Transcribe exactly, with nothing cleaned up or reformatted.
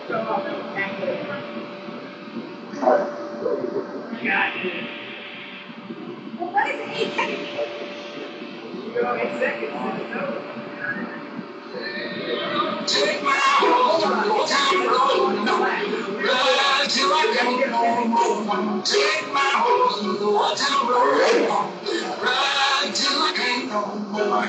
Take my horse to the town road, no, ride till I can't no more. Take my horse to the town road, ride till I can't no more.